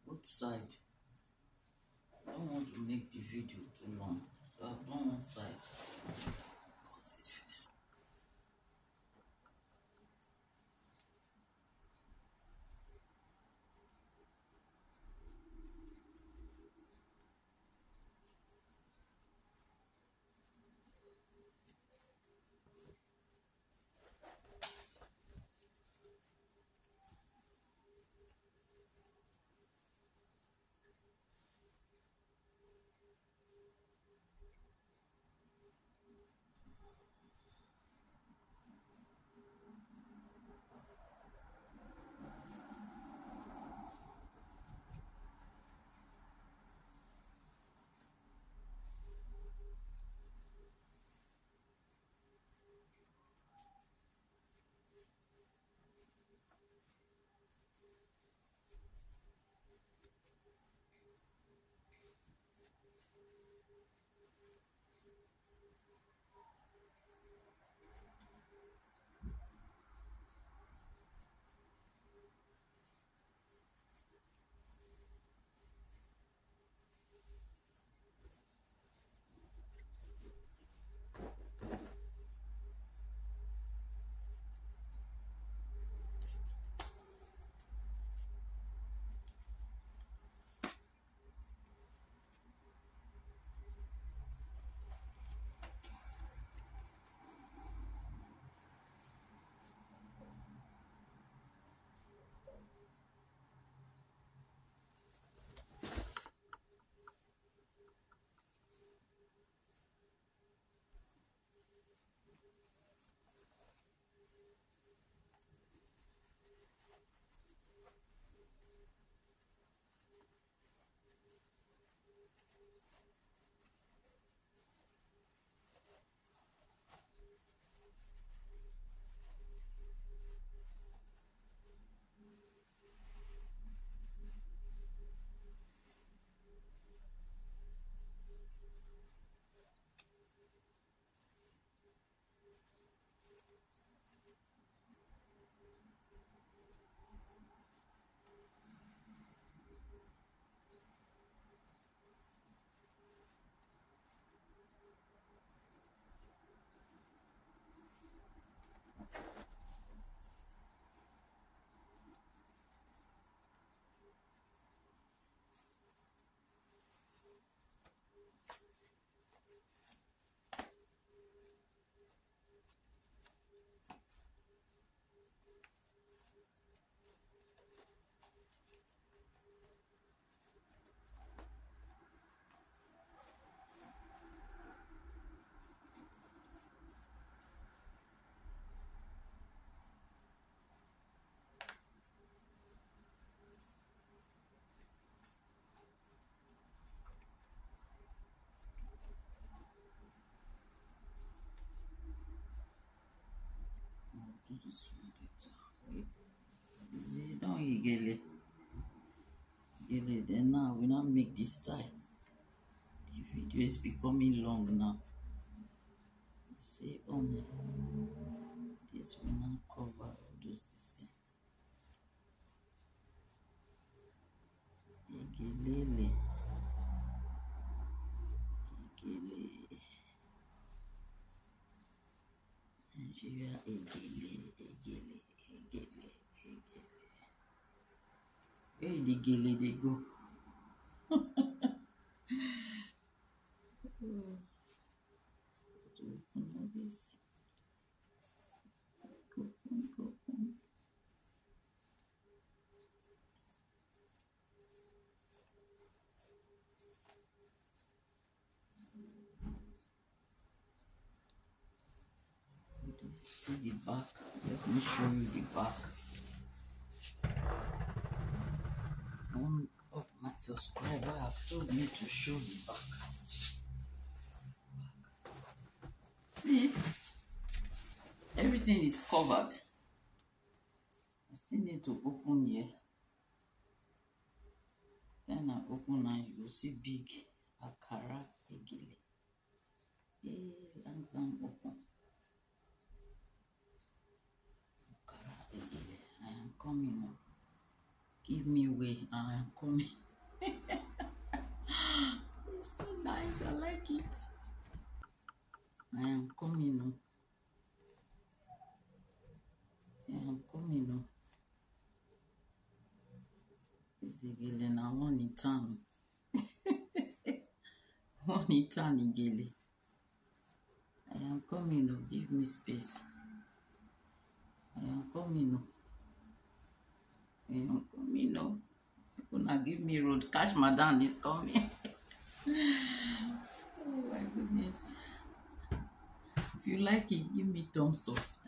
both side. I don't want to make the video too long, so I've done one side. Pause it first. I'll do this one later. Wait. See, don't you get it? Then now we now make this style. The video is becoming long now. You see, this will now cover all those this thing. Egelele. Egele. Nigeria egele. Egele. Egele. Egele. Where the gele they go? To open all this. Open. See the back. Let me show you the back. One of my subscribers have told me to show the back. See it? Everything is covered. I still need to open here. Then I open and you will see big Akara Egele. Langsam open. Akara Egele. I am coming up. Give me Anyway, I am coming. It's so nice. I like it. I am coming. Oh. I am coming. Oh. It's a gele na one in town. One in town in gele. I am coming. Oh. Give me space. I am coming. Oh. I am coming. Oh. Gonna give me road. Cash madam is coming. Oh my goodness. If you like it, give me thumbs up.